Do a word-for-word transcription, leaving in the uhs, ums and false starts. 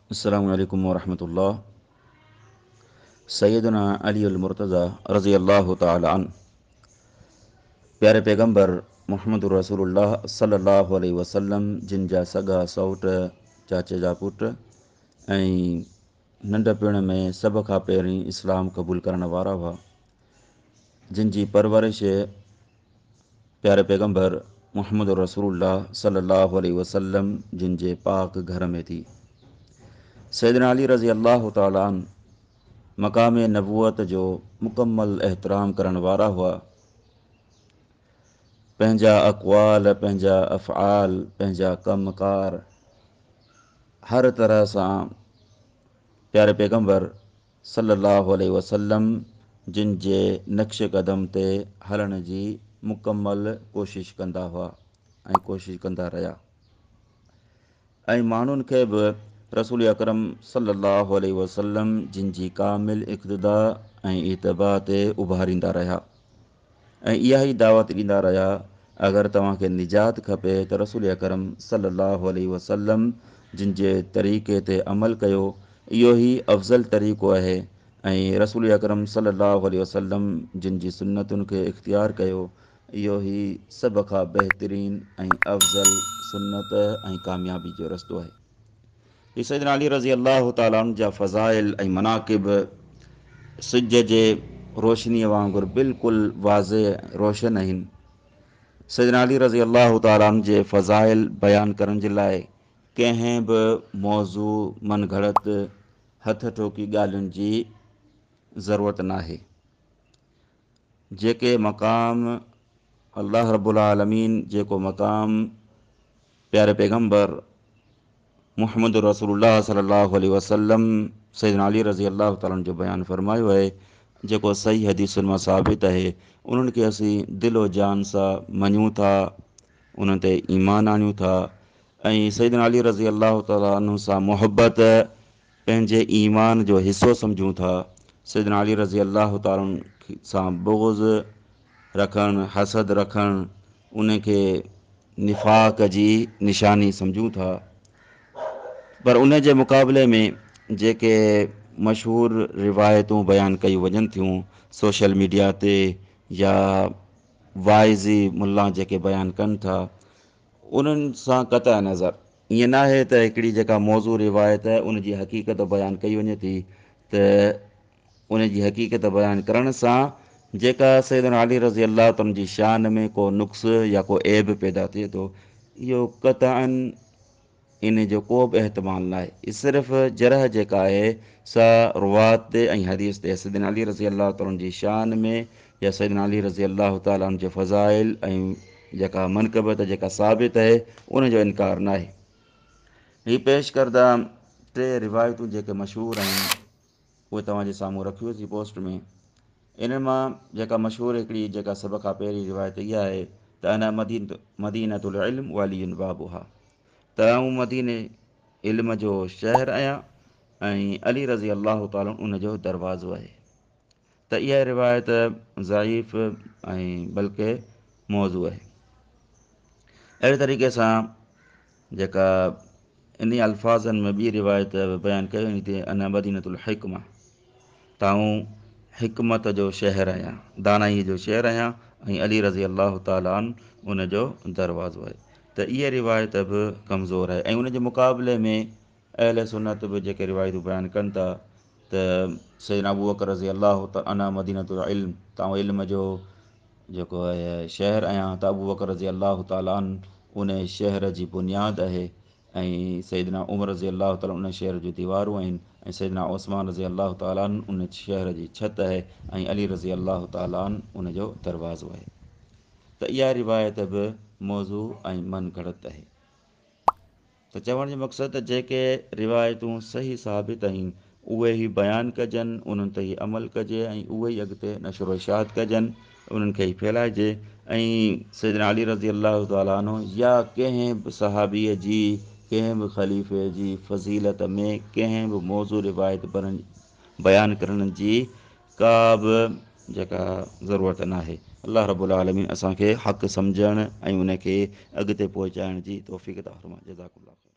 अस्सलामु अलैकुम वरहमतुल्लाह। सैयदना अली अल मुर्तज़ा रज़ी अल्लाह तआला अन प्यारे पैगंबर मुहम्मदुर रसूलुल्लाह सल्लल्लाहु अलैहि वसल्लम, जिन जा सॻा सौट चाचे जा पुट ऐं नंढपिण में सभ खां पहिरीं इस्लाम क़बूल करण वारा हुआ, जिन जी परवरिश प्यारे पैगंबर मुहम्मदुर रसूलुल्लाह सल्लल्लाहु अलैहि वसल्लम जिन जे पाक घर में थी। सैयदना अली रज़ी अल्लाह तआला अन मक़ाम नबूअत जो मुकम्मल एहतराम करण वारा हुआ। पंहिंजा अक़वाल, पंहिंजा अफ़आल, पंहिंजा कमकार हर तरह सां प्यारे पैगंबर सल्लल्लाहु अलैहि वसल्लम जिन जे नक्श कदम ते हलण जी मुकम्मल कोशिश कंदा हुआ ऐं कोशिश कंदा रहिया, ऐं माण्हुनि खे बि रसूल अकरम सल्लल्लाहु अलैहि वसल्लम जिन जी कामिल इक़्तिदा ऐं इतबा ते उभारींदा रहिया ऐं इहा ई दावत ॾींदा रहिया, अगरि तव्हांखे निजात खपे त रसूल अकरम सल्लल्लाहु अलैहि वसल्लम जिन जे तरीक़े ते अमल कयो, इहो ई अफ़ज़ल तरीक़ो आहे। ऐं रसूल अकरम सल्लल्लाहु अलैहि वसल्लम जिन जी सुन्नतुनि खे इख़्तियार कयो, इहो ई सभ खां बहितरीन ऐं अफ़ज़ल सुन्नत ऐं कामयाबी जो रस्तो आहे। ही सैयदना अली रज़ी अल्लाह तआला अन्हु जा फ़ज़ाइल ऐं मनाक़िब सिज जे रोशनीअ वांगुरु बिल्कुलु वाज़े रोशन आहिनि। सैयदना अली रज़ी अल्लाह तआला अन्हु जे फ़ज़ाइल बयानु करण जे लाइ कंहिं बि मौज़ू मन घड़त हथ ठोकी ॻाल्हियुनि जी ज़रूरत नाहे। जेके मक़ाम अल्लाह रब्बुल आलमीन जेको मक़ाम प्यारे पैगंबर मुहम्मद रसूलुल्लाह सल्लल्लाहु अलैहि वसल्लम सैयदना अली रज़ी अल्लाह तआला जो बयानु फ़रमायो आहे, जेको सही हदीसुनि मां साबित आहे, उन्हनि खे असीं दिलो जान सां मञूं था, उन्हनि ते ईमान आणियूं था ऐं सैयदना अली रज़ी अल्लाह तआला अन्हु सां मुहबत पंहिंजे ईमान जो हिसो सम्झूं था। सैयदना अली रज़ी अल्लाह तआला सां बुग़्ज़ रखणु, हसद रखणु, उनखे निफ़ाक़ जी निशानी सम्झूं था। पर उन जे मुक़ाबले में जेके मशहूरु रिवायतूं बयानु कयूं वञनि थियूं सोशल मीडिया ते या वाइज़ी मुल्ला जेके बयानु कनि था, उन्हनि सां क़तअ नज़र ईअं नाहे त हिकिड़ी जेका मौज़ू रिवायत आहे उन जी हक़ीक़त बयानु कई वञे थी, त उन जी हक़ीक़त बयानु करण सां जेका सैयदना अली रज़ी अल्लाह तआला जी शान में को नुक़्स या को ऐब पैदा थिए थो, इहो क़तअन इन जो को बि एहतमाल न आहे। सिर्फ़ु जरह जेका आहे सा रुवात ते ऐं हदीस ते सैयदना अली रज़ी अल्लाह तआला जी शान में या सैयदना अली रज़ी अल्लाह तआला जे फ़ज़ाइल ऐं जेका मनक़बत जेका साबित आहे उन जो इनकार न आहे। हीअ पेश करदा टे रिवायतूं जेके मशहूरु आहिनि उहे तव्हांजे साम्हूं रखियोसीं पोस्ट में। इन मां जेका मशहूरु हिकिड़ी जेका सभ खां पहिरीं रिवायत इहा आहे त अना मदीन मदीनतुल इल्म व अली बाबुहा, त आऊं मदीने इल्म जो शहरु आहियां ऐं अली रज़ी अल्लाह तआला उन जो दरवाज़ो आहे। त इहा रिवायत ज़ईफ़ ऐं बल्कि मौज़ू आहे। अहिड़े तरीक़े सां जेका इन अल्फाज़नि में ॿी रिवायत बयानु कई वञे थी, अना मदीनतुल हिकमा, त आऊं हिकमत जो शहरु आहियां, दानाई जो शहरु आहियां ऐं अली रज़ी अल्लाह तआला अन्हु उन जो दरवाज़ो आहे। त इहा रिवायत बि कमज़ोर आहे ऐं उन जे मुक़ाबले में अहले सुन्नत बि जेके रिवायतूं बयानु कनि था त सैयदना अबू बकर रज़ी अल्लाह त अना मदीनतुल इल्म, त आऊं इल्म जो जेको आहे शहरु आहियां, त अबू बकर रज़ी अल्लाह तआला अन्हु उन शहर जी बुनियादु आहे ऐं सैयदना उमर रज़ी अल्लाह तआला उन शहर जूं दीवारूं आहिनि ऐं सैयदना उस्मान रज़ी अल्लाह तआला उन शहर जी छिति आहे ऐं अली रज़ी अल्लाह तआला उन जो दरवाज़ो आहे। त इहा रिवायत बि मौज़ू ऐं मन घड़त आहे। त चवण जो मक़सदु जेके रिवायतूं सही साबित आहिनि उहे ई बयानु कजनि, उन्हनि ते ई अमल कजे ऐं उहे ई अॻिते नशर इशात कजनि, उन्हनि खे ई फैलाइजे। ऐं सैयदना अली रज़ी अल्लाह तआला अन्हु या कंहिं बि सहाबीअ जी, कंहिं बि ख़लीफ़े जी फ़ज़ीलत में कंहिं बि मौज़ू रिवायत बयानु करण जी का बि जेका ज़रूरत नाहे। अल्लाह रब्बुल आलमीन असांखे हक़ सम्झण ऐं उन खे अॻिते पहुचाइण जी तौफ़ीक़ अता फ़रमाए। जज़ाकुमुल्लाह।